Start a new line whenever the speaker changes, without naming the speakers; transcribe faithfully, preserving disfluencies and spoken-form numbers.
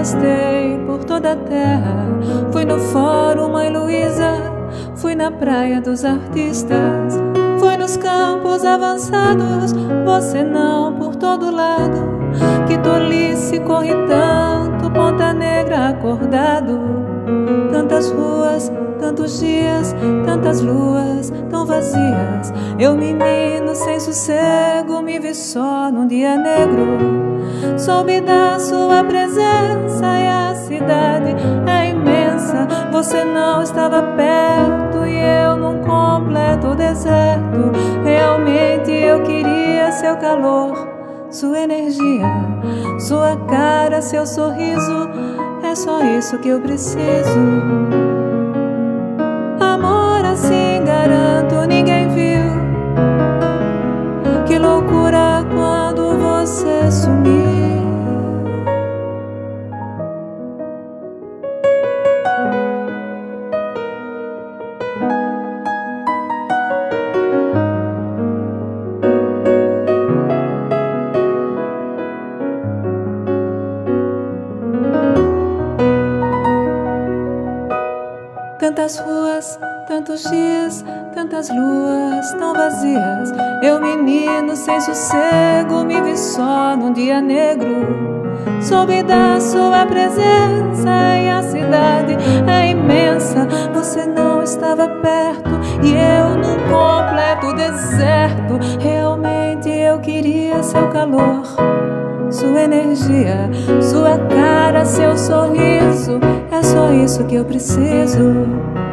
arrastei por toda a terra. Fui no Fórum Mãe Luísa, fui na Praia dos Artistas, fui nos campos avançados, você não por todo lado. Que tolice, corre tanto, Ponta Negra acordado. Tantas ruas, tantos dias, tantas luas tão vazias. Eu, menino sem sossego, me vi só num dia negro. Soube da sua presença e a cidade é imensa. Você não estava perto e eu num completo deserto. Realmente eu queria seu calor, sua energia, sua cara, seu sorriso. É só isso que eu preciso. Amor assim garanto, ninguém viu. Que loucura quando você sumiu. Tantas ruas, tantos dias, tantas luas tão vazias. Eu, menino sem sossego, me vi só num dia negro. Soube da sua presença e a cidade é imensa. Você não estava perto e eu num completo deserto. Realmente eu queria seu calor, sua energia, sua cara, seu sorriso. É só isso que eu preciso.